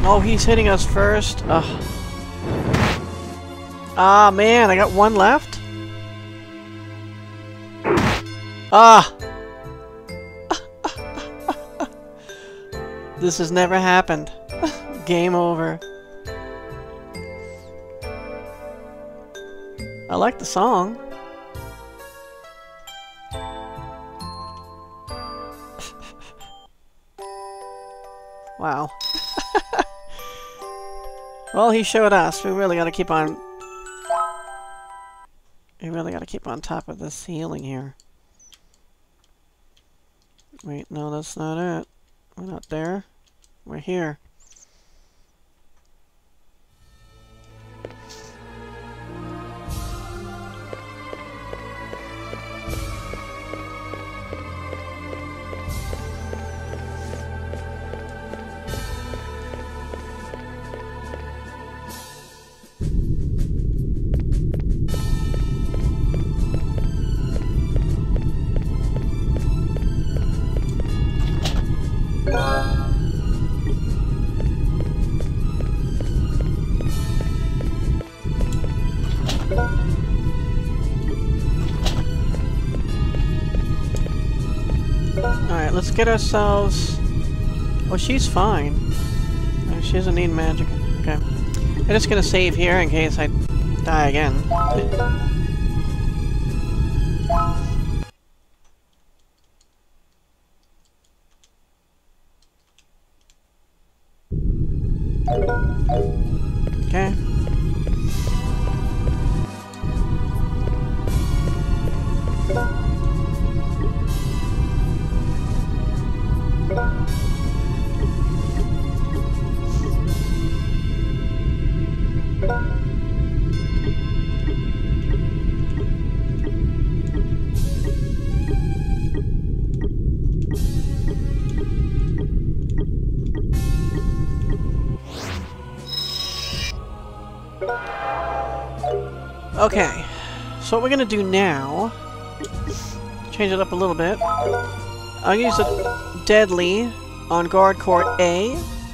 Oh, he's hitting us first. Ugh. Ah, man, I got one left? Ah! This has never happened. Game over. I like the song. Wow. Well, he showed us. We really gotta keep on... We really gotta keep on top of this healing here. Wait, no, that's not it. We're not there. We're here. Alright, let's get ourselves... Oh, she's fine. She doesn't need magic. Okay. I'm just gonna save here in case I die again. Okay. Okay, so what we're gonna do now, change it up a little bit. I'll use a deadly on guard core A,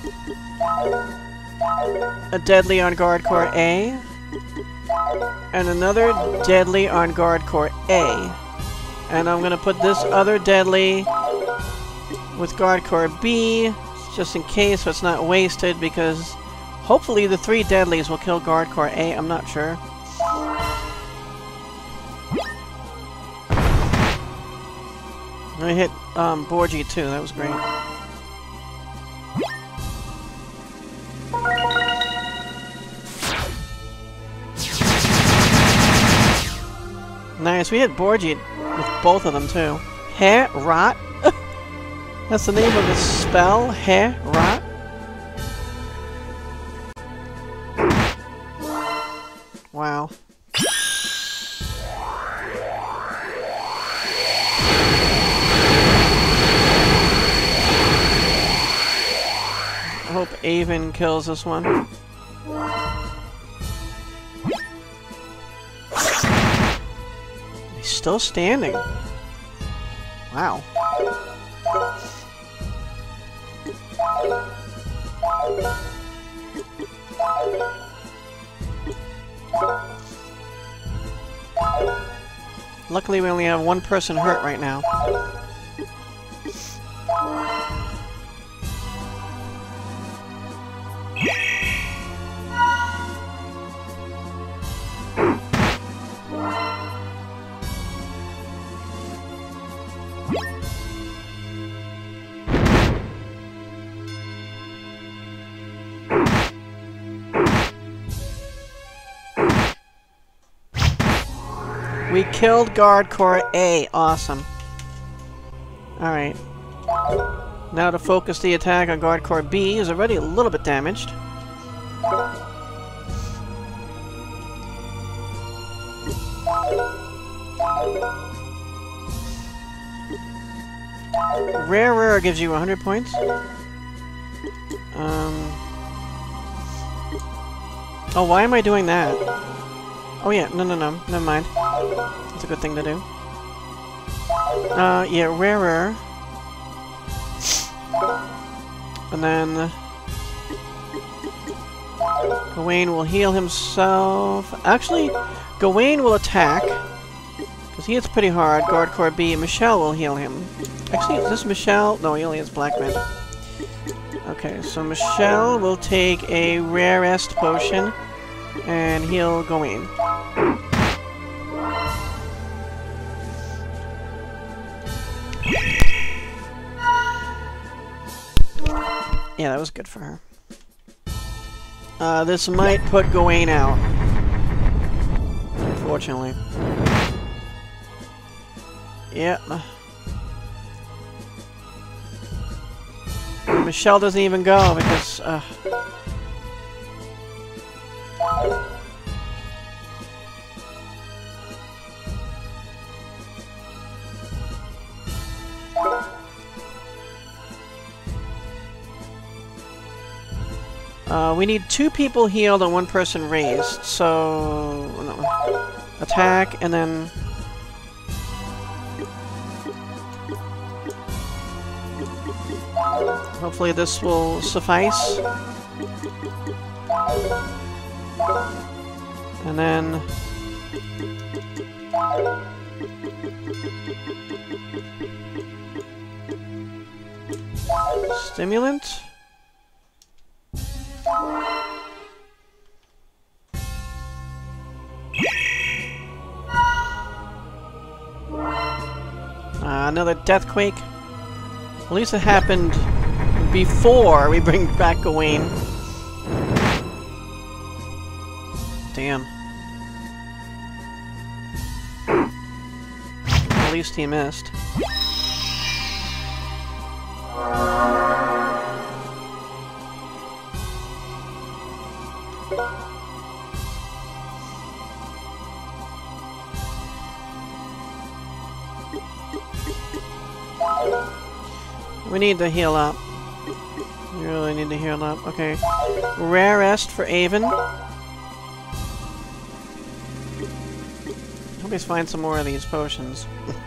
a deadly on guard core A, and another deadly on guard core A. And I'm gonna put this other deadly with guard core B, just in case so it's not wasted, because hopefully the 3 deadlies will kill guard core A, I'm not sure. I hit Borgeid too, that was great. Nice, we hit Borgeid with both of them too. Hair Rot? That's the name of the spell? Hair Rot? Wow. I hope Avon kills this one. He's still standing. Wow. Luckily we only have one person hurt right now. We killed guard core A. Awesome. Alright. Now to focus the attack on guard core B, is already a little bit damaged. Rare gives you 100 points. Oh, why am I doing that? Oh yeah, no, never mind. That's a good thing to do. Yeah, rarer. And then... Gawain will heal himself. Actually, Gawain will attack. Because he hits pretty hard. Guard Core B. Michelle will heal him. Actually, is this Michelle? No, he only has Black Magic. Okay, so Michelle will take a Rarest potion and heal Gawain. Yeah, that was good for her. This might put Gawain out. Unfortunately. Yep. Michelle doesn't even go because, we need 2 people healed and 1 person raised, so... no. Attack, and then... hopefully this will suffice. And then... stimulant? Another Deathquake. At least it happened before we bring back Gawain. Damn. At least he missed. We need to heal up. We really need to heal up. Okay. Rarest for Avon. Hope he's find some more of these potions.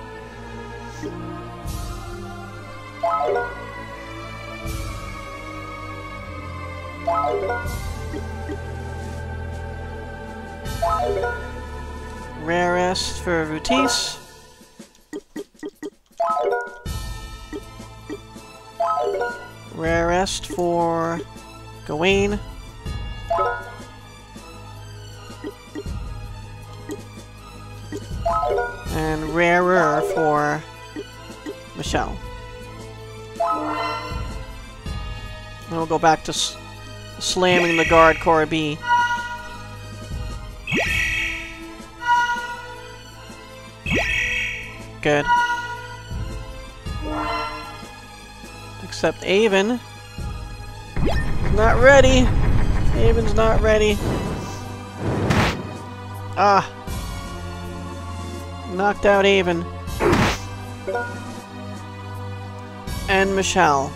Rarest for Vutis. Rarest for Gawain. And rarer for Michelle. Then we'll go back to slamming the Guard Core B. Good. Except Avon. He's not ready. Avon's not ready. Ah. Knocked out Avon. And Michelle.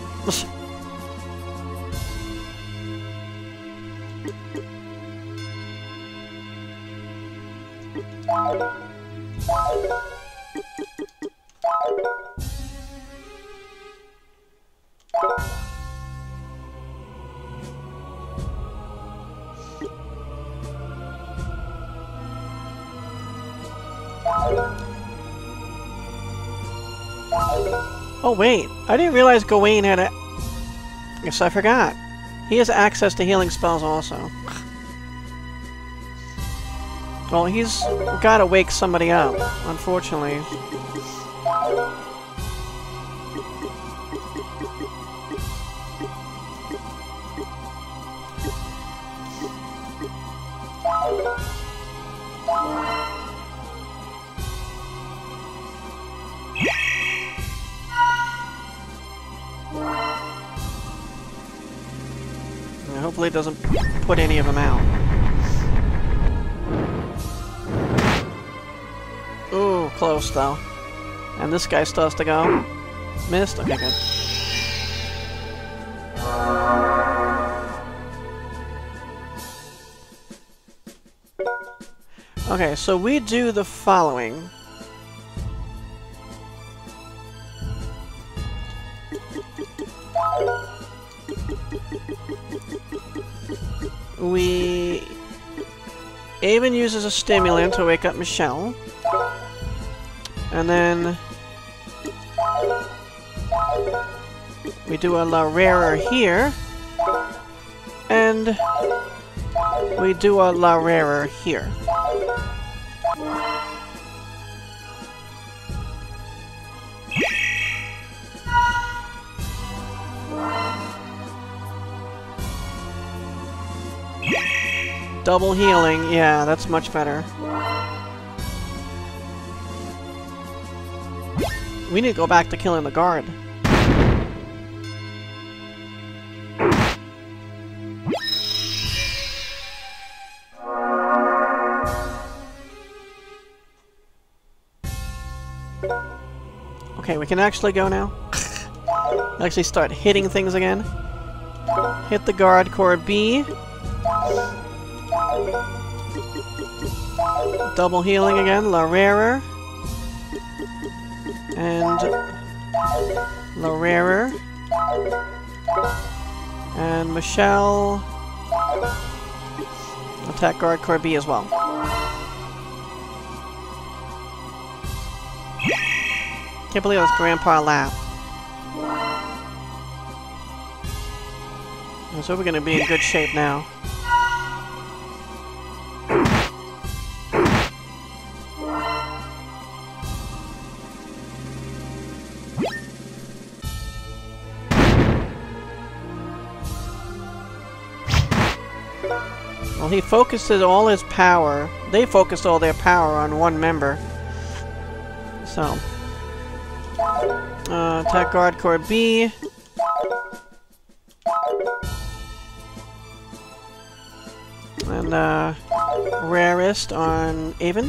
Oh wait, I didn't realize Gawain had a... Guess I forgot. He has access to healing spells also. Well, he's gotta wake somebody up, unfortunately. Hopefully it doesn't put any of them out. Ooh, close though. And this guy still has to go. Missed? Okay, good. Okay, so we do the following. Avon uses a stimulant to wake up Michelle. And then we do a La Rarer here. And we do a La Rarer here. Double healing, yeah, that's much better. We need to go back to killing the guard. Okay, we can actually go now. Actually start hitting things again. Hit the guard core B. Double healing again, La Rarer. And La Rarer. And Michelle. Attack guard core B as well. Can't believe that's Grandpa Lap. So we're gonna be in good shape now. Well, he focused all his power. They focused all their power on one member. So. Attack guard core B. And, Rarest on Avon.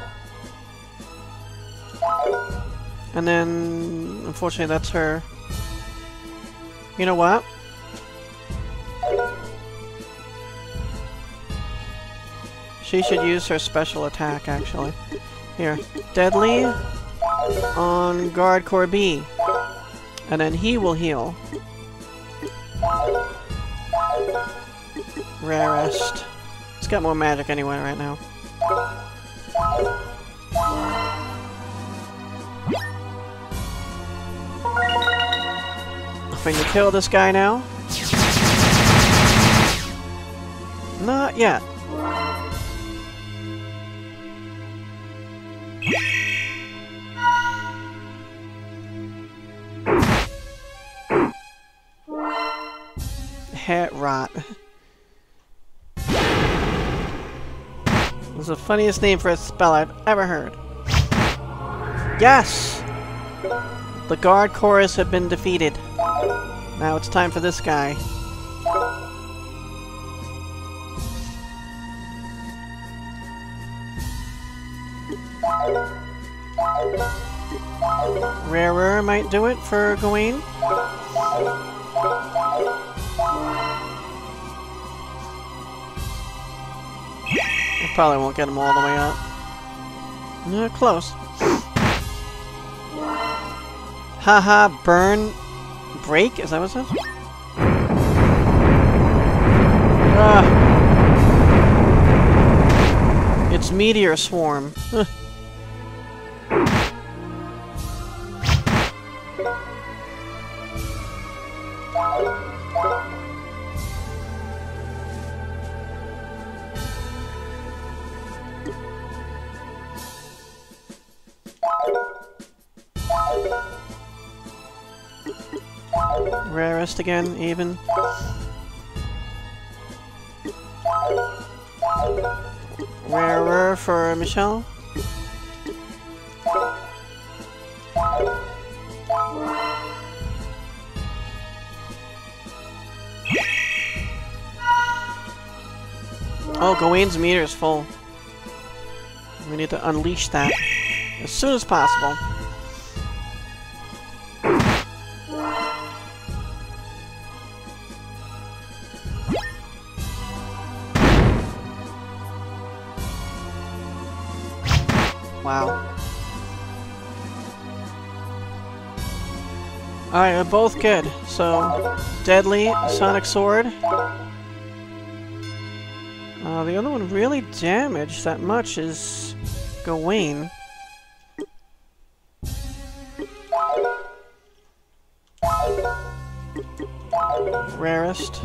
And then, unfortunately, that's her. You know what? She should use her special attack, actually. Here. Deadly on guard core B. And then he will heal. Rarest. It's got more magic anyway right now. Can you kill this guy now? Not yet. Hat rot. It's the funniest name for a spell I've ever heard. Yes! The guard chorus have been defeated. Now it's time for this guy. Rarer might do it for Gawain. I probably won't get him all the way up. No, close. Haha, burn, break? Is that what it says? It's meteor swarm. Rarest again, even. Rarer for Michelle. Oh, Gawain's meter is full. We need to unleash that as soon as possible. Wow. Alright, we're both good. So, Deadly, Sonic Sword. The only one really damaged that much is Gawain. Rarest.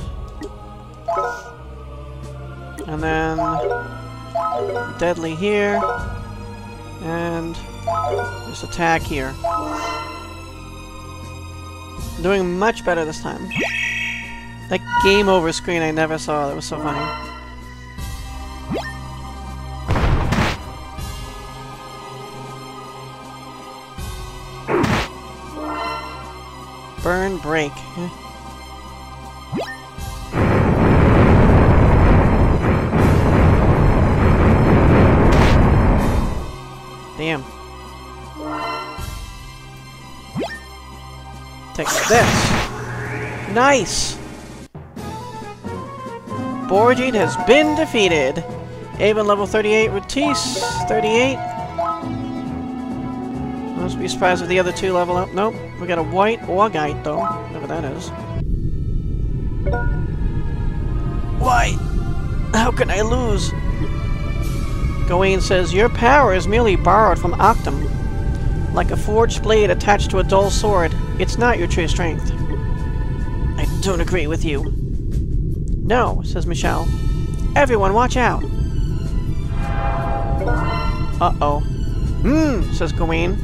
And then deadly here. And just attack here. Doing much better this time. That game over screen I never saw. That was so funny. Burn, break. Damn. Take this. Nice! Borgeid has been defeated. Avon level 38, Rutise 38. Must be surprised if the other two level up. Nope. We got a white Borgeid though. Whatever that is. Why? How can I lose? Gawain says, your power is merely borrowed from Octum. Like a forged blade attached to a dull sword. It's not your true strength. I don't agree with you. No, says Michelle. Everyone watch out. Uh-oh. Says Gawain.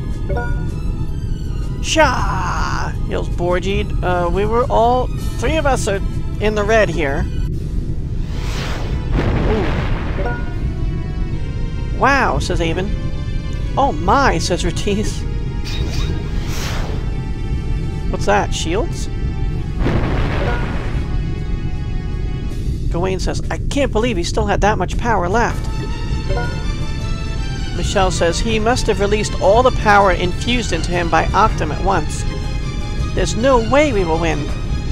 Shah! Yells Borgeid. We were all... 3 of us are in the red here. Ooh. Wow, says Avon. Oh my, says Rutise. What's that, shields? Gawain says, I can't believe he still had that much power left. Michelle says, he must have released all the power infused into him by Octum at once. There's no way we will win.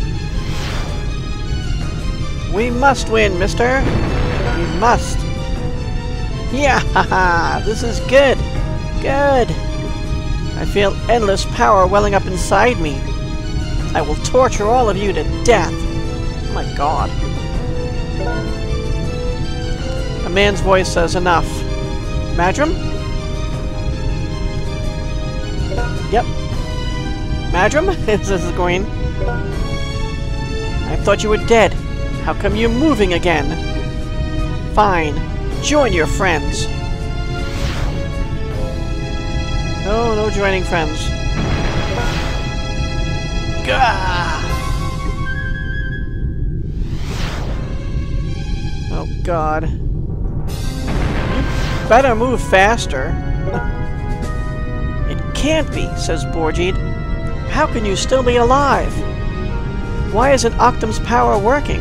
We must win, mister. We must. Yeah, haha, this is good. Good. I feel endless power welling up inside me. I will torture all of you to death. Oh my god. A man's voice says, enough. Madram? Yep. Madram? This is Gawain. I thought you were dead. How come you're moving again? Fine. Join your friends. No, no joining friends. Gah! Oh god. You better move faster. It can't be, says Borgeid. How can you still be alive? Why isn't Octum's power working?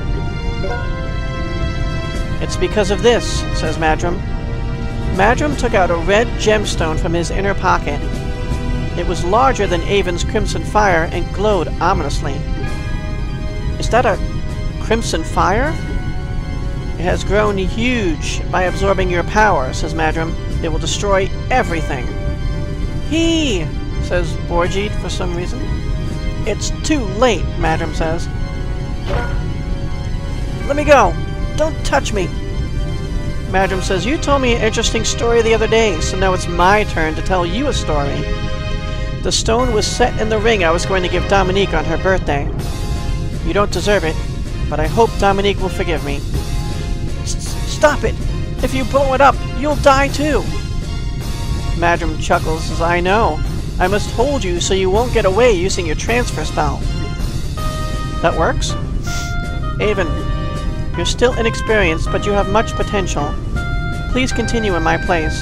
It's because of this, says Madram. Madram took out a red gemstone from his inner pocket. It was larger than Avon's crimson fire and glowed ominously. Is that a crimson fire? It has grown huge by absorbing your power, says Madram. It will destroy everything. He, says Borgeid for some reason. It's too late, Madram says. Let me go. Don't touch me. Madram says, you told me an interesting story the other day, so now it's my turn to tell you a story. The stone was set in the ring I was going to give Dominique on her birthday. You don't deserve it, but I hope Dominique will forgive me. Stop it! If you blow it up, you'll die too! Madram chuckles, says, I know. I must hold you so you won't get away using your transfer spell. That works? Avon, you're still inexperienced, but you have much potential. Please continue in my place.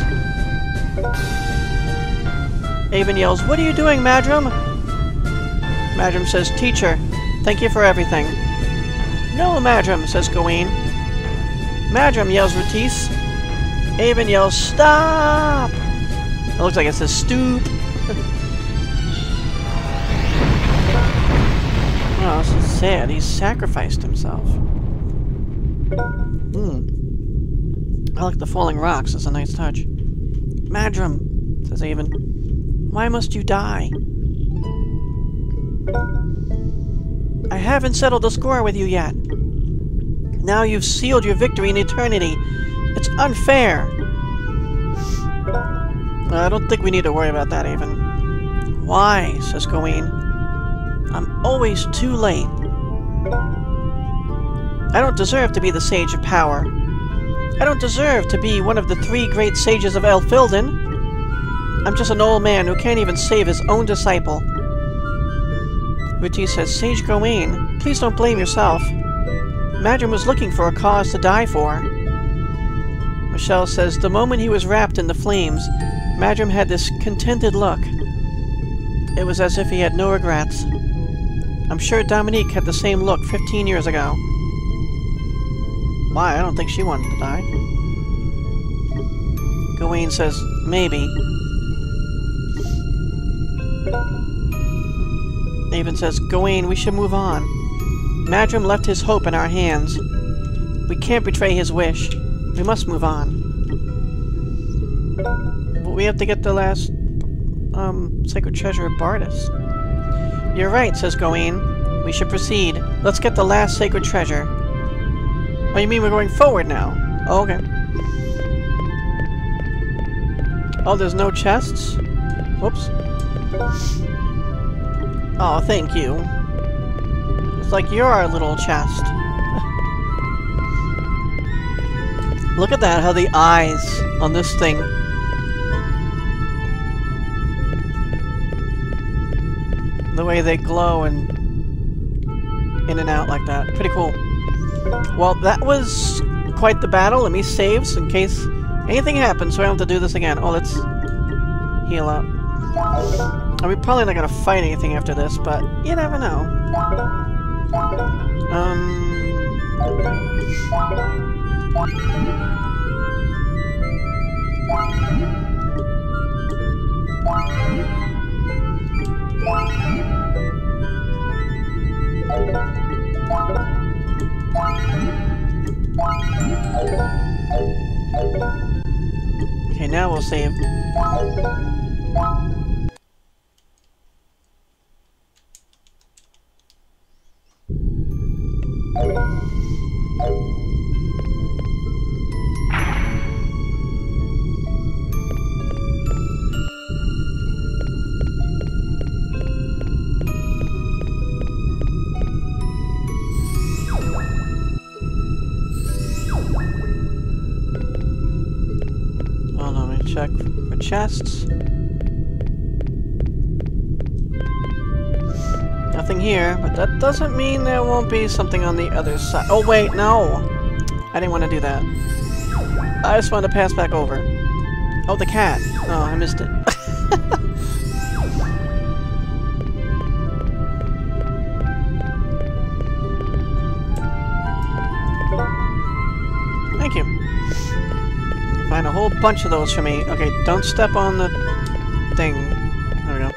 Avon yells, what are you doing, Madram? Madram says, teacher, thank you for everything. No, Madram, says Gawain. Madram, yells Rutise. Avon yells, stop! It looks like it says stoop. Oh, this is sad. He sacrificed himself. I like the falling rocks. It's a nice touch. Madram, says Avon. Why must you die? I haven't settled the score with you yet. Now you've sealed your victory in eternity. It's unfair. I don't think we need to worry about that even. Why, says Gawain. I'm always too late. I don't deserve to be the Sage of Power. I don't deserve to be one of the 3 great sages of Elfilden. I'm just an old man who can't even save his own disciple. Uti says, Sage Gawain, please don't blame yourself. Madrim was looking for a cause to die for. Michelle says, the moment he was wrapped in the flames, Madrim had this contented look. It was as if he had no regrets. I'm sure Dominique had the same look 15 years ago. Why? I don't think she wanted to die. Gawain says, maybe. Avon says, Gawain, we should move on. Madrim left his hope in our hands. We can't betray his wish. We must move on. But we have to get the last, Sacred Treasure of Bardus. You're right, says Gawain. We should proceed. Let's get the last Sacred Treasure. Oh, you mean we're going forward now? Oh, okay. Oh, there's no chests? Whoops. Oh, thank you. It's like you're our little chest. Look at that, how the eyes on this thing. The way they glow and in and out like that. Pretty cool. Well, that was quite the battle. Let me save in case anything happens so I don't have to do this again. Oh, let's heal up. We're probably not gonna fight anything after this, but you never know. Okay, now we'll save. Check for chests. Nothing here, but that doesn't mean there won't be something on the other side. Oh wait, no! I didn't want to do that. I just wanted to pass back over. Oh, the cat. Oh, I missed it. Thank you. Find a whole bunch of those for me. Okay, don't step on the thing. There we go.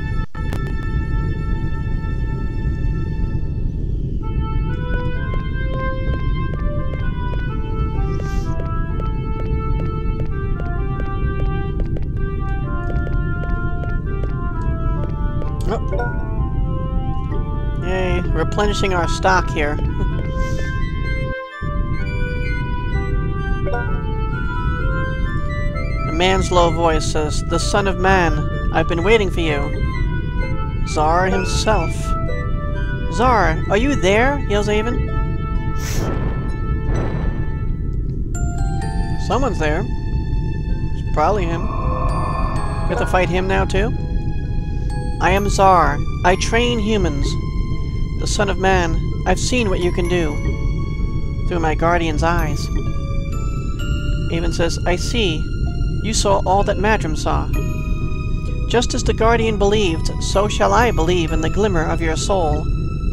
Oh. Yay, replenishing our stock here. A man's low voice says, "The Son of Man, I've been waiting for you." Zar himself. "Zar, are you there?" yells Avon. Someone's there. It's probably him. We have to fight him now, too? "I am Zar. I train humans. The Son of Man, I've seen what you can do. Through my guardian's eyes." Avon says, "I see. You saw all that Madrim saw. Just as the Guardian believed, so shall I believe in the glimmer of your soul.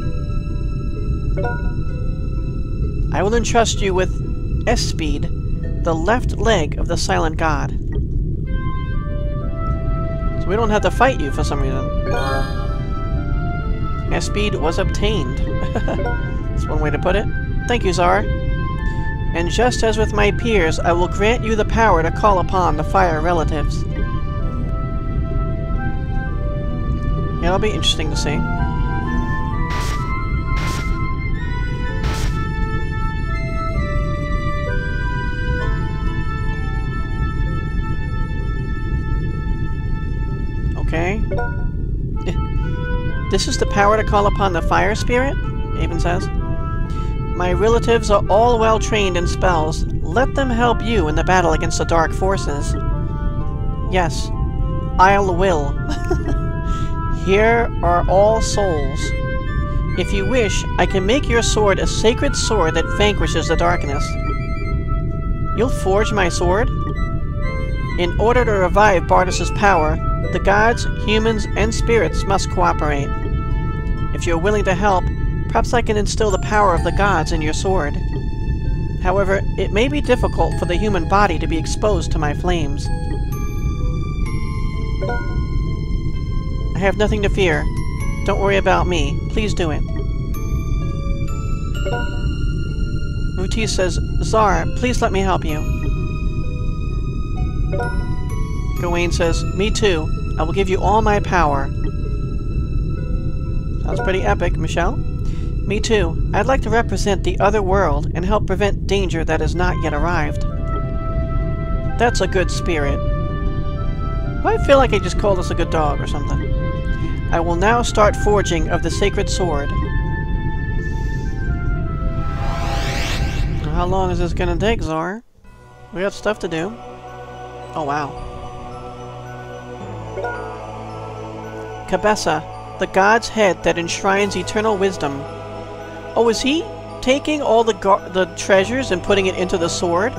I will entrust you with Esped, the left leg of the Silent God." So we don't have to fight you for some reason. Esped was obtained. That's one way to put it. Thank you, Zar. And just as with my peers, I will grant you the power to call upon the Fire Relatives. Yeah, that'll be interesting to see. Okay. This is the power to call upon the fire spirit? Avon says. My relatives are all well trained in spells. Let them help you in the battle against the dark forces. Yes, I'll will. Here are all souls. If you wish, I can make your sword a sacred sword that vanquishes the darkness. You'll forge my sword? In order to revive Bardus' power, the gods, humans, and spirits must cooperate. If you're willing to help, perhaps I can instill the power of the gods in your sword. However, it may be difficult for the human body to be exposed to my flames. I have nothing to fear. Don't worry about me. Please do it. Ruti says, Czar, please let me help you. Gawain says, me too. I will give you all my power. Sounds pretty epic, Michelle. Me too. I'd like to represent the other world and help prevent danger that has not yet arrived. That's a good spirit. I feel like I just called us a good dog or something. I will now start forging of the sacred sword. How long is this gonna take, Czar? We got stuff to do. Oh, wow. Cabessa, the god's head that enshrines eternal wisdom. Oh, is he taking all the treasures and putting it into the sword?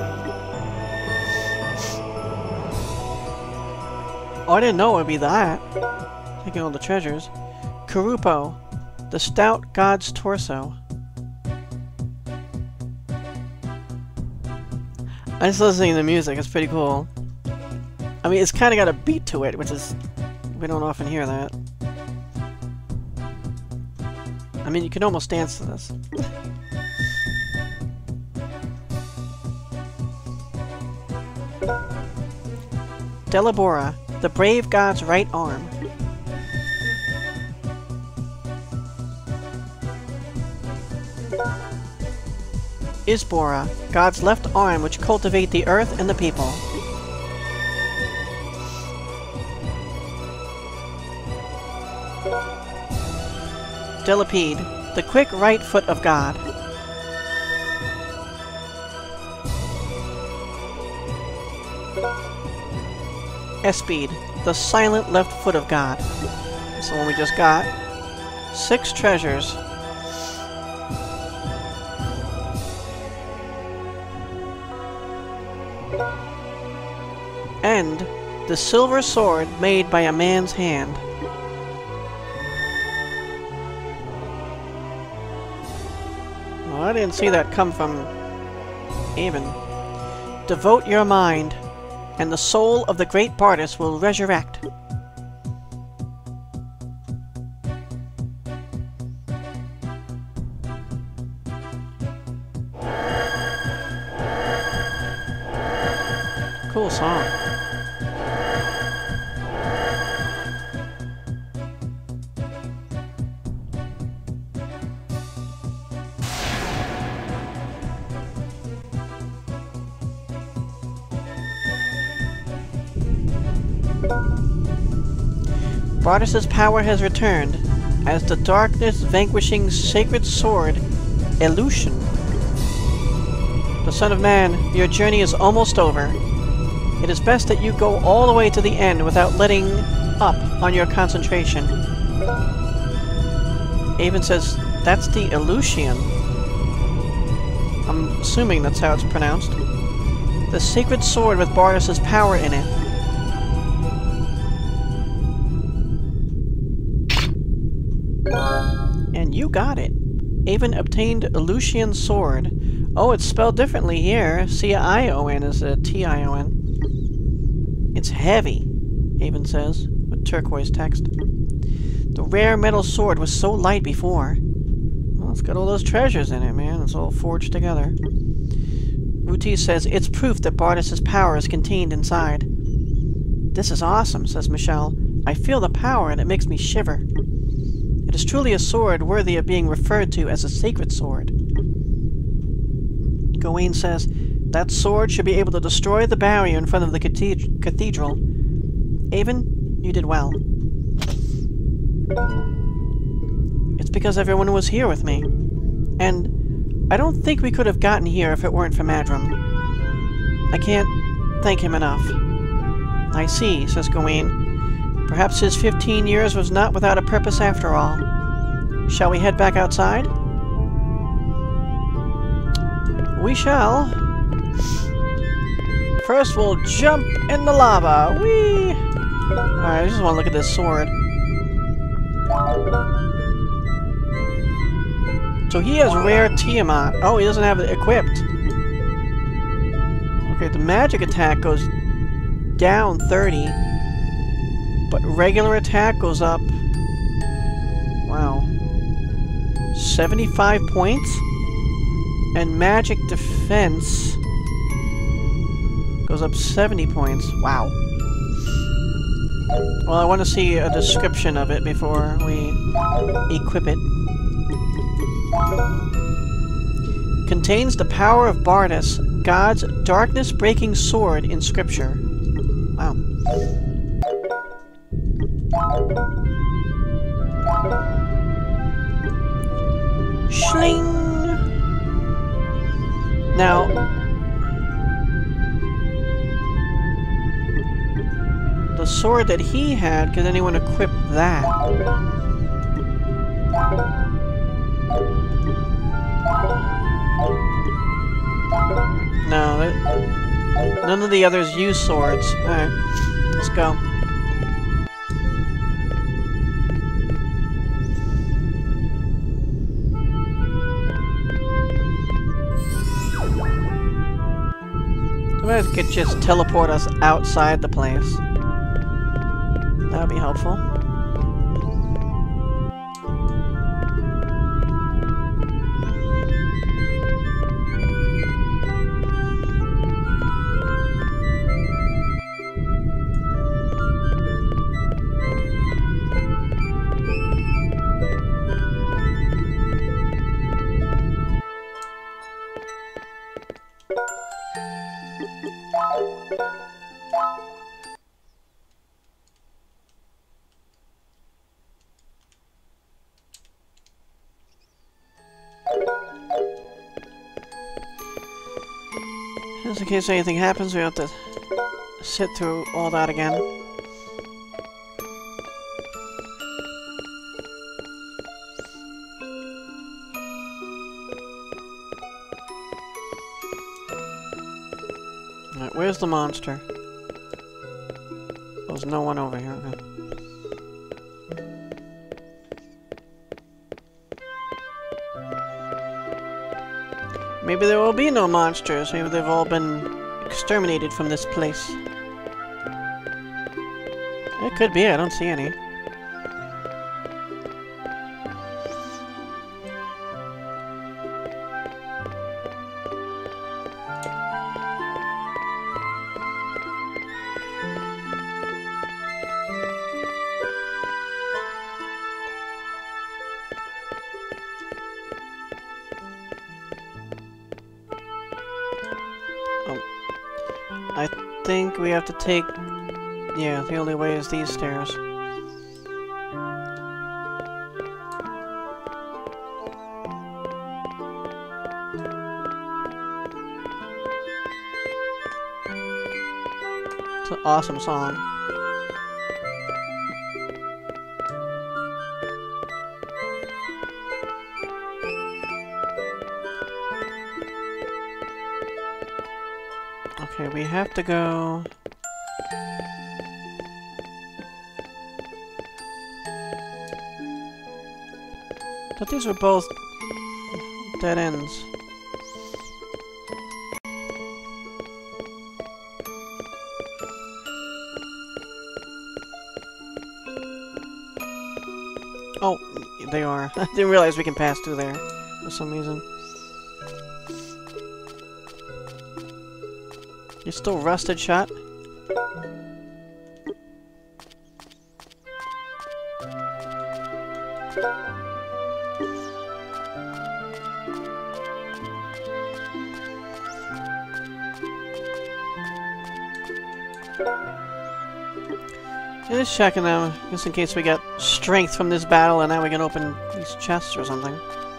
Oh, I didn't know it would be that. Taking all the treasures. Kurupo, the stout god's torso. I just listening to the music, it's pretty cool. I mean, it's kind of got a beat to it, which is... we don't often hear that. I mean, you can almost dance to this. Delabora, the brave god's right arm. Isbora, God's left arm which cultivate the earth and the people. Delapede, the quick right foot of God. Espede, the silent left foot of God. That's the one we just got. 6 treasures. And the silver sword made by a man's hand. Well, I didn't see that come from Avon. Devote your mind, and the soul of the great Bardus will resurrect. Cool song. Bardus' power has returned, as the darkness-vanquishing sacred sword, Elution. The Son of Man, your journey is almost over. It is best that you go all the way to the end without letting up on your concentration. Avon says, that's the Elucion. I'm assuming that's how it's pronounced. The sacred sword with Bardus' power in it. And you got it. Avon obtained Elucian sword. Oh, it's spelled differently here. C-I-O-N is a T-I-O-N. It's heavy, Avon says, with turquoise text. The rare metal sword was so light before. Well, it's got all those treasures in it, man. It's all forged together. Ruti says, it's proof that Bardus' power is contained inside. This is awesome, says Michelle. I feel the power and it makes me shiver. It is truly a sword worthy of being referred to as a sacred sword. Gawain says, that sword should be able to destroy the barrier in front of the cathedral. Avon, you did well. It's because everyone was here with me. And I don't think we could have gotten here if it weren't for Madram. I can't thank him enough. I see, says Gawain. Perhaps his 15 years was not without a purpose after all. Shall we head back outside? We shall. First we'll jump in the lava. Whee! Alright, I just want to look at this sword. So he has rare Tiamat. Oh, he doesn't have it equipped. Okay, the magic attack goes down 30. But regular attack goes up... Wow. 75 points? And magic defense goes up 70 points. Wow. Well, I want to see a description of it before we equip it. Contains the power of Bardus, God's darkness-breaking sword in Scripture. Wow. Schling! Now... the sword that he had, could anyone equip that? No, none of the others use swords. Alright, let's go. Somebody could just teleport us outside the place. That would be helpful. Just in case anything happens, we have to sit through all that again. Alright, where's the monster? There's no one over here. Okay. Maybe there will be no monsters. Maybe they've all been exterminated from this place. It could be. I don't see any. I think we have to take... Yeah, the only way is these stairs. It's an awesome song. Okay, we have to go... But these were both dead ends. Oh, they are. I didn't realize we can pass through there for some reason. You're still rusted shut? Just checking them, just in case we get strength from this battle and now we can open these chests or something.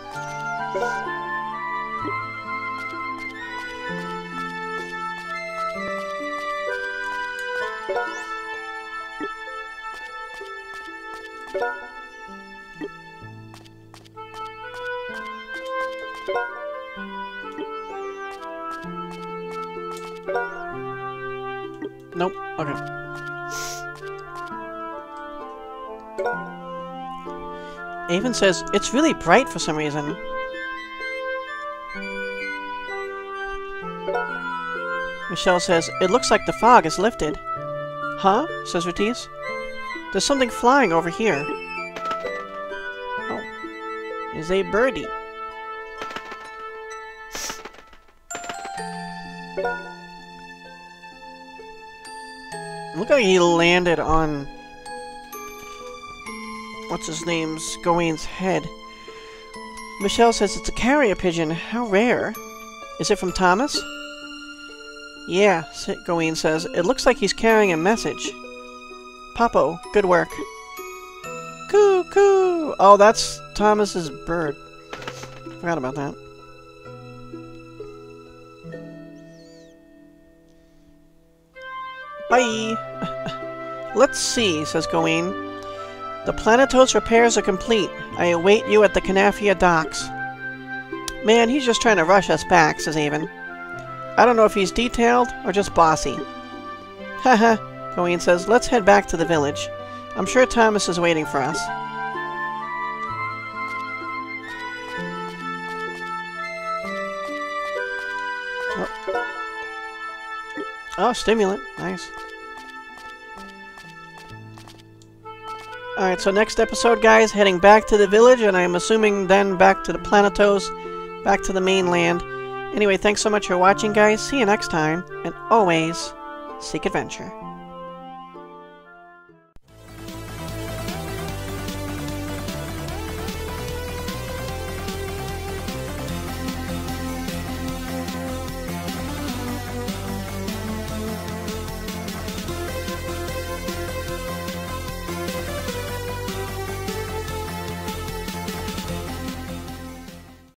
Nope. Okay. Avon says, it's really bright for some reason. Michelle says, it looks like the fog is lifted. Huh? Says Retice. There's something flying over here. Oh. Is a birdie. Look like he landed on... what's his name's Gawain's head. Michelle says it's a carrier pigeon. How rare. Is it from Thomas? Yeah, Gawain says. It looks like he's carrying a message. Popo, good work. Coo coo! Oh, that's Thomas's bird. Forgot about that. Bye! Let's see, says Gawain. The Planetos repairs are complete. I await you at the Canafia docks. Man, he's just trying to rush us back, says Avon. I don't know if he's detailed or just bossy. Haha, Gawain says, let's head back to the village. I'm sure Thomas is waiting for us. Oh, stimulant. Nice. Alright, so next episode, guys, heading back to the village, and I'm assuming then back to the Planetos, back to the mainland. Anyway, thanks so much for watching, guys. See you next time, and always, seek adventure.